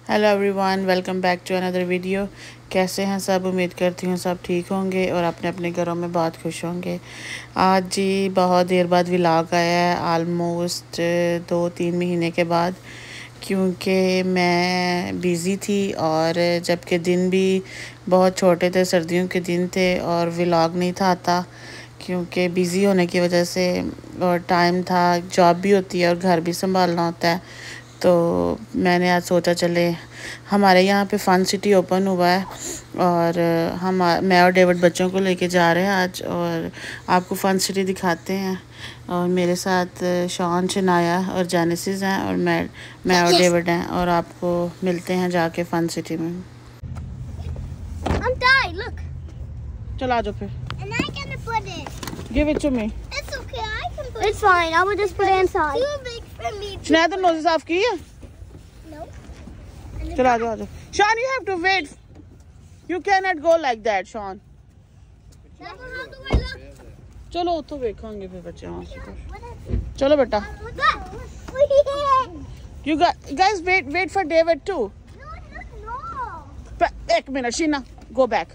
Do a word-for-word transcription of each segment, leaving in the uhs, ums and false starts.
Hello everyone, welcome back to another video. कैसे हैं सब? उम्मीद करती हूँ सब ठीक होंगे और अपने अपने घरों में बहुत खुश होंगे। आज जी बहुत देर बाद व्लॉग आया है, आलमोस्ट दो तीन महीने के बाद, क्योंकि मैं बिज़ी थी और जबकि दिन भी बहुत छोटे थे, सर्दियों के दिन थे और व्लॉग नहीं था आता क्योंकि बिज़ी होने की वजह से, और टाइम था, जॉब भी होती है और घर भी संभालना होता है। तो मैंने आज सोचा चले हमारे यहाँ पे फ़न सिटी ओपन हुआ है और हम मैं और डेविड बच्चों को लेके जा रहे हैं आज और आपको फ़न सिटी दिखाते हैं। और मेरे साथ शॉन, शनाया और जेनेसिस हैं और मैं मैं और डेविड हैं और आपको मिलते हैं जाके फ़न सिटी में। I'm dying, look. चलो आ जाओ फिर। And I can put it. Give it to me. It's okay, I can put it. It's fine, I will just put it inside. Too big for me. Shanaya तो nose साफ की है? No. चलो आ जाओ आ जाओ। Sean, you have to wait. You cannot go like that, Sean. How do I look? चलो उतो देखेंगे फिर बच्चे वहाँ से। चलो बेटा। What's that? You guys wait wait for David too. No, no, no. एक मिनट, शीना, go back.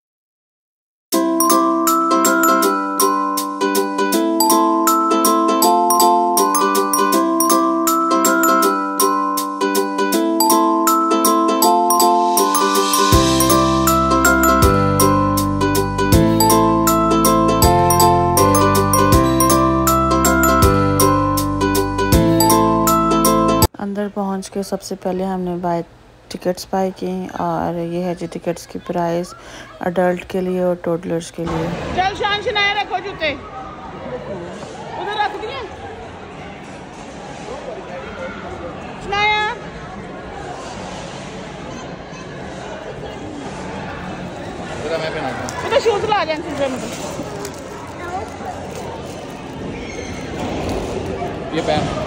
अंदर पहुंच के सबसे पहले हमने बाय टिकट्स बाय की और ये है जी टिकट्स की प्राइस अडल्ट के लिए और टोडलर्स के लिए। चल शान, शनाया रखो जूते उधर रख दिए। शनाया तेरा मैं पहनाता हूं, तो शूज ला जाए तुझे मुझे ये पहन।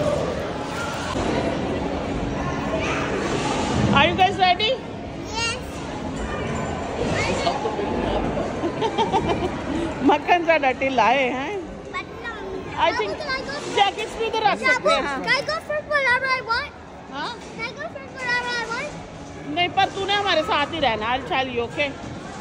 Are you guys ready? Yes. मक्खन सा डटी लाए हैं। But no. I think jackets भी इधर रख सकते हैं। Can I go for whatever I want? हाँ? Can I go for whatever I want? नहीं, पर तूने हमारे साथ ही रहना। I'll tell you, okay?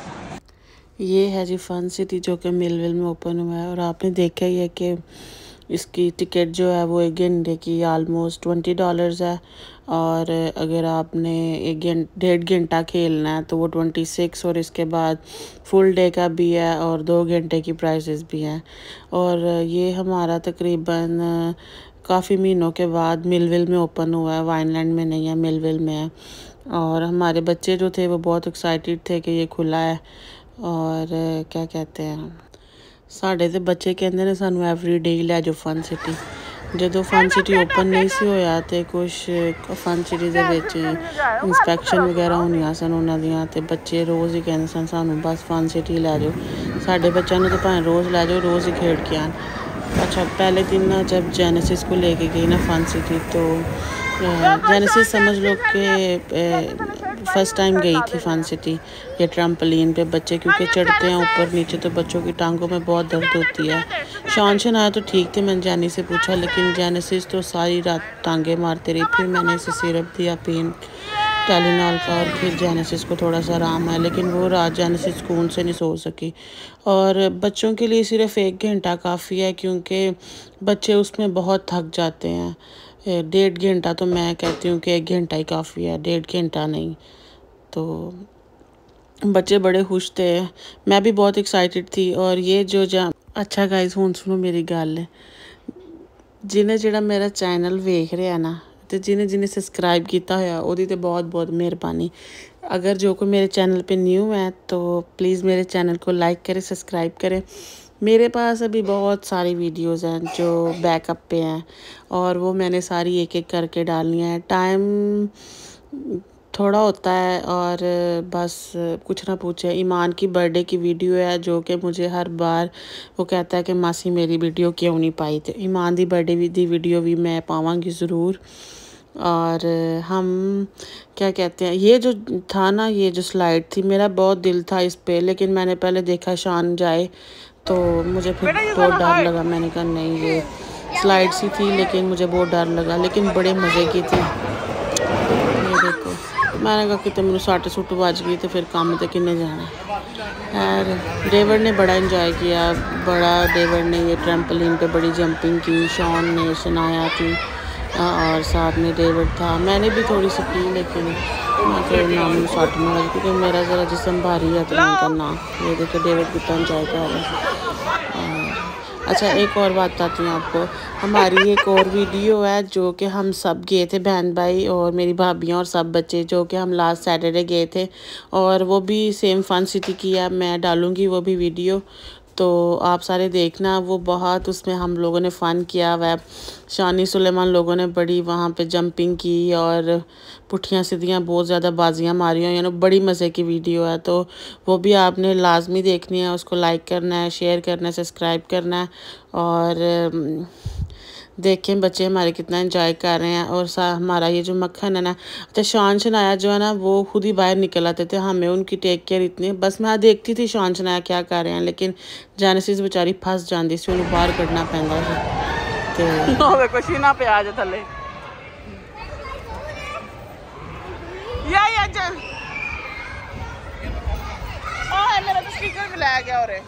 ये है जी फ़न सिटी जो कि मिलविल में ओपन हुआ है और आपने देखा ही है कि इसकी टिकट जो है वो एक घंटे की आलमोस्ट ट्वेंटी डॉलर्स है और अगर आपने एक घंटे डेढ़ घंटा खेलना है तो वो ट्वेंटी सिक्स, और इसके बाद फुल डे का भी है और दो घंटे की प्राइसेस भी हैं। और ये हमारा तकरीबन काफ़ी महीनों के बाद मिलविल में ओपन हुआ है, वाइनलैंड में नहीं है, मिलविल में है। और हमारे बच्चे जो थे वो बहुत एक्साइटेड थे कि ये खुला है और क्या कहते हैं, साढ़े तो बच्चे कहते हैं सानू एवरी डे लै जाओ फन सिटी। जो फन सिटी ओपन नहीं सी होया तो कुछ फन सिटी दे विच इंस्पैक्शन वगैरह होनियां सन उन्हां दियां ते बच्चे रोज़ ही कहंदे सन सानू बस फन सिटी लै जाओ। साढ़े बच्चों ने तो भावें रोज़ लै जाओ, रोज़ ही खेड के आन। अच्छा, पहले दिन ना जब जेनेसिस को लेके गई ना फन सिटी तो जेनेसिस समझ लो कि फर्स्ट टाइम गई थी फ़न सिटी ये ट्रम्पलिन पे बच्चे क्योंकि चढ़ते हैं ऊपर नीचे तो बच्चों की टांगों में बहुत दर्द होती है। शॉन शनाया तो ठीक थे, मैंने जानी से पूछा, लेकिन जेनेसिस तो सारी रात टांगे मारते रही। फिर मैंने इसे सिरप दिया पेन टाइलेनॉल का और फिर जेनेसिस को थोड़ा सा आराम है, लेकिन वो रात जेनेसिस सुकून से नहीं सो सकी। और बच्चों के लिए सिर्फ एक घंटा काफ़ी है क्योंकि बच्चे उसमें बहुत थक जाते हैं। डेढ़ घंटा तो मैं कहती हूँ कि एक घंटा ही काफ़ी है, डेढ़ घंटा नहीं। तो बच्चे बड़े खुश थे, मैं भी बहुत एक्साइटेड थी। और ये जो जा अच्छा गाइस हुण सुनो मेरी गल, जिन्हें जिहड़ा मेरा चैनल वेख रहा है ना तो जिन्हें जिन्हें सब्सक्राइब किया होया ओहदी ते बहुत बहुत मेहरबानी। अगर जो कोई मेरे चैनल पे न्यू है तो प्लीज़ मेरे चैनल को लाइक करें, सब्सक्राइब करें। मेरे पास अभी बहुत सारी वीडियोस हैं जो बैकअप पे हैं और वो मैंने सारी एक एक करके डालनी है। टाइम थोड़ा होता है और बस कुछ ना पूछे। ईमान की बर्थडे की वीडियो है जो कि मुझे हर बार वो कहता है कि मासी मेरी वीडियो क्यों नहीं पाई, तो ईमान की बर्थडे दी वीडियो भी मैं पावांगी ज़रूर। और हम क्या कहते हैं, ये जो था ना, ये जो स्लाइड थी, मेरा बहुत दिल था इस पे, लेकिन मैंने पहले देखा शान जाए तो मुझे फिर बहुत डर लगा। मैंने कहा नहीं, ये स्लाइड सी थी लेकिन मुझे बहुत डर लगा, लेकिन बड़े मज़े की थी। ये देखो तो मैंने कहा कि मैंने सट सुट बज गई तो फिर काम तो किन्ने जाना। खैर डेविड ने बड़ा इंजॉय किया, बड़ा डेविड ने ये ट्रैम्पोलिन पे बड़ी जंपिंग की, शॉन ने, शनाया थी और साथ में डेविड था। मैंने भी थोड़ी सी की लेकिन मैं फिर नाम सट में लगी क्योंकि मेरा ज़रा जिस्म भारी है तो मैं करना। ये देखिए डेविड कितना इंजॉय कर रहा है। अच्छा एक और बात बताती हूँ आपको, हमारी एक और वीडियो है जो कि हम सब गए थे, बहन भाई और मेरी भाभियाँ और सब बच्चे, जो कि हम लास्ट सैटरडे गए थे और वो भी सेम फन सिटी की है। मैं डालूँगी वो भी वीडियो, तो आप सारे देखना। वो बहुत उसमें हम लोगों ने फ़न किया हुआ है। शानी सुलेमान लोगों ने बड़ी वहाँ पे जंपिंग की और पुठियाँ सीधियाँ बहुत ज़्यादा बाजियाँ मारी हुई, यानी बड़ी मज़े की वीडियो है। तो वो भी आपने लाजमी देखनी है, उसको लाइक करना है, शेयर करना है, सब्सक्राइब करना है और देखें बच्चे हमारे कितना एंजॉय कर रहे हैं। और सा हमारा ये जो मक्खन है ना, अच्छा शान शनाया जो है ना वो खुद ही बाहर निकल आते थे, हमें उनकी टेक केयर इतनी, बस मैं देखती थी शान शनाया क्या कर रहे हैं, लेकिन जेनेसिस बेचारी फंस जाती सी, उन्हें बाहर कढ़ना पैंदा सी। तो देखो शीना पे आ जा थले या या चल ओ मेरा तो स्पीकर भी लाया गया और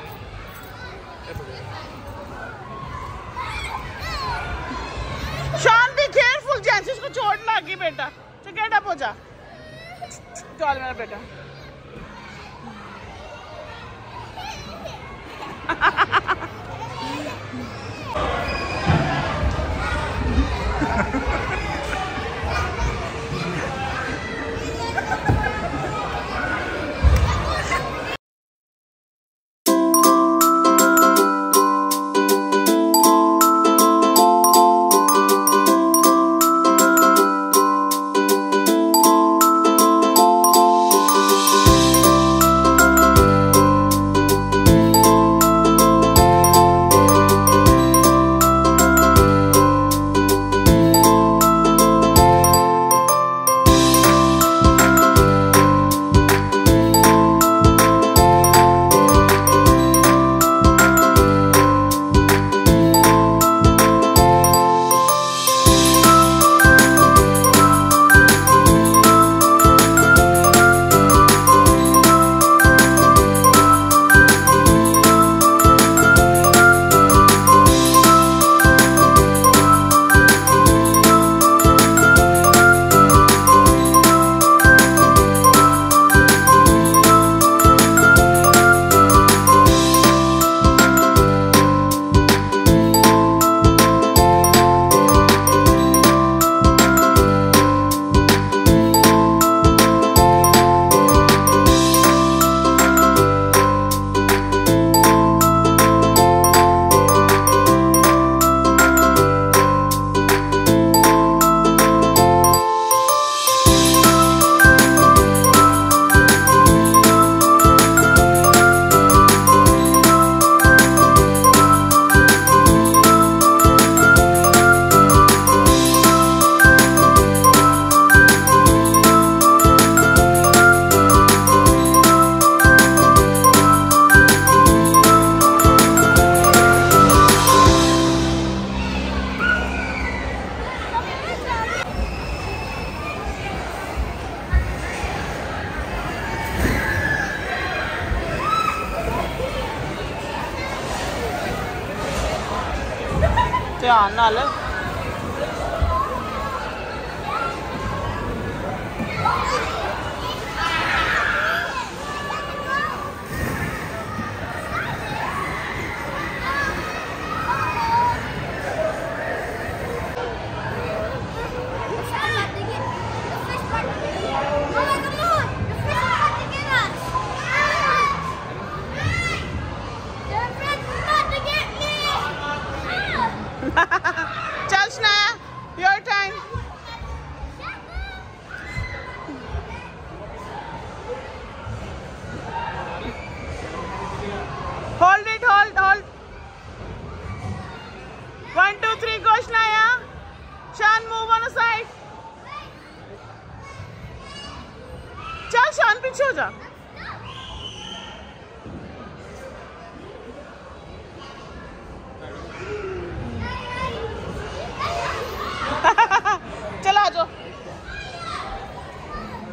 शान भी केयरफुल, जेनेसिस को चोट लगी बेटा, तो गेट अप हो जा, चल मेरा बेटा। ध्यान नाल चल Shanaya, your time. Hold it, hold hold, one two three go Shanaya. Shaan move on side, चल शान पीछे हो जा। चला जाओ।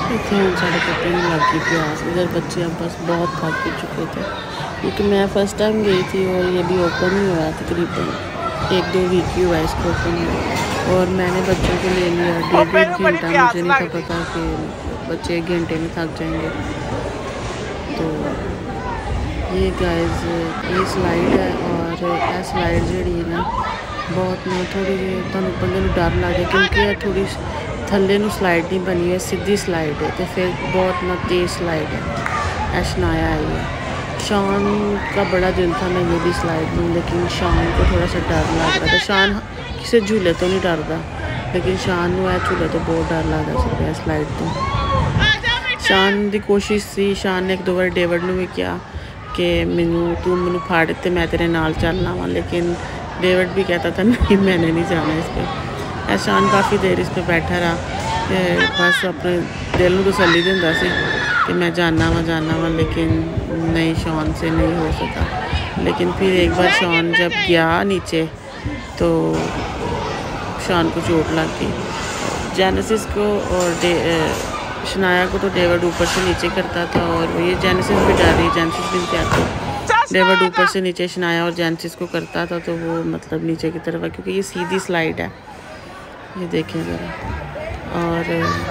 इतने साढ़े कपड़े में लग गई प्यास। इधर बच्चे अब बस बहुत थक भी चुके थे क्योंकि मैं फ़र्स्ट टाइम गई थी और ये भी ओपन ही हुआ तकरीबन एक दो वीक ही हुआ इसको ओपन हुआ। और मैंने बच्चों को ले लिया डेढ़ डेढ़ घंटा। मुझे नहीं था पता कि बच्चे एक घंटे में थक जाएंगे। तो ये गाइस ये स्लाइड है और यह स्लाइड जी ना बहुत ना थोड़ी जी तुहानू बंदे नू डर लग जाए क्योंकि यह थोड़ी थल्ले नू स्लाइड नहीं बनी है, सीधी स्लाइड है। तो फिर बहुत ना तेज़ स्लाइड है। शनाया आई है। शान का बड़ा दिल था मैं ये भी स्लाइड लूँ, लेकिन शान को थोड़ा सा डर लग रहा था। शान किसी झूले तो नहीं डरता, लेकिन शान नू है झूले तो बहुत डर लगता है स्लाइड तो। शान की कोशिश सी, शान ने एक दो बार डेविड नू भी किया कि मैनू तू मैनू फाड़ ते मैं तेरे नाल चलना वा, लेकिन डेविड भी कहता था नहीं मैंने नहीं जाना इस पर। शान काफ़ी देर इस पर बैठा रहा, बस अपने दिल में तसल्ली दिंदा सी कि मैं जाना वा जाना वा, लेकिन नहीं शान से नहीं हो सका। लेकिन फिर एक बार शान जब गया नीचे तो शान को चोट लग गई। जेनेसिस को और शनाया को तो डेविड ऊपर से नीचे करता था और ये जेनेसिस भी डर रही। जेनेसिस भी क्या था डेविड ऊपर से नीचे शनाया और जेनेसिस को करता था तो वो मतलब नीचे की तरफ है क्योंकि ये सीधी स्लाइड है। ये देखें ज़रा। और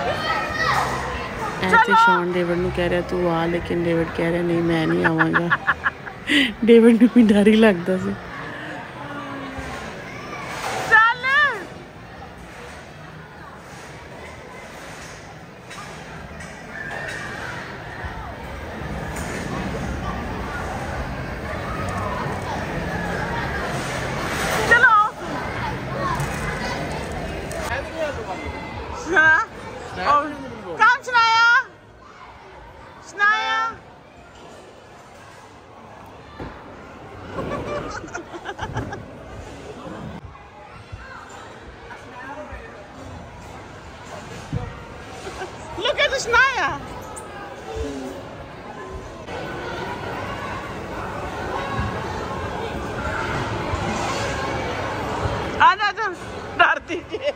ऐसे शॉन डेविड नू कह रहा तू आ, लेकिन डेविड कह रहा नहीं मैं नहीं आवांगा। डेविड नू भी डर ही लगता सी। Come, Shania! Shania! Look at the Shania! आजा तुम डरती है।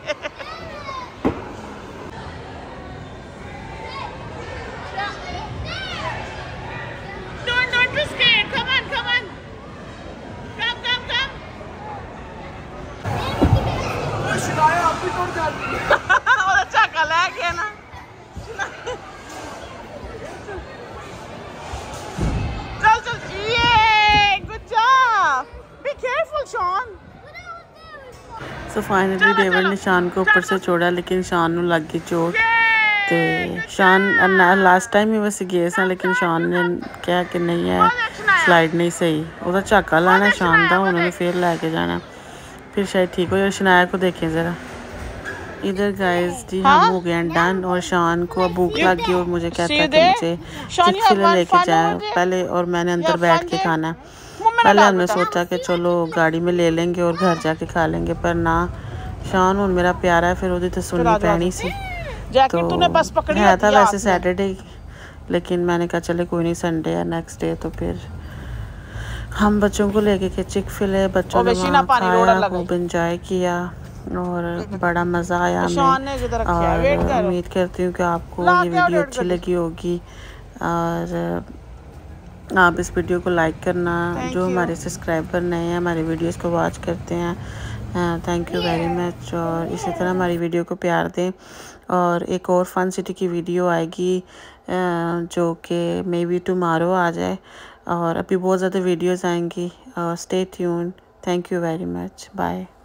सो फाइनली डेविड ने शान को ऊपर से छोड़ा, लेकिन शान नू लग गई चोट। तो शान लास्ट टाइम ही वैसे गए सा, लेकिन शान ने कहा कि नहीं है स्लाइड नहीं सही, वह झाका लाना शान का, उन्होंने फिर लैके जाना, फिर शायद ठीक हो जाए। शनाया को देखें ज़रा। इधर गाइस जी हम हो गए डन और शान को भूख लग गई और मुझे कहता है कि मुझे चिक फिले लेके जाए पहले, और मैंने अंदर बैठ के खाना है। पहले हमने सोचा कि चलो गाड़ी में ले लेंगे और घर जाके खा लेंगे, पर ना शान हूँ मेरा प्यारा है, फिर वो तो सुननी पैनी सी। तो है था वैसे सैटरडे, लेकिन मैंने कहा चले कोई नहीं संडे है नेक्स्ट डे। तो फिर हम बच्चों को लेके के चिक फिले बच्चों ने वहाँ खाया, खूब इंजॉय किया और बड़ा मज़ा आया हमें। और उम्मीद करती हूँ कि आपको ये वीडियो अच्छी लगी होगी और आप इस वीडियो को लाइक करना। जो हमारे सब्सक्राइबर नए हैं हमारे वीडियोस को वॉच करते हैं, थैंक यू वेरी मच। और इसी तरह हमारी वीडियो को प्यार दें। और एक और फन सिटी की वीडियो आएगी जो कि मे बी टुमारो आ जाए, और अभी बहुत ज़्यादा वीडियोस आएंगी। Stay tuned. Thank you very much. Bye.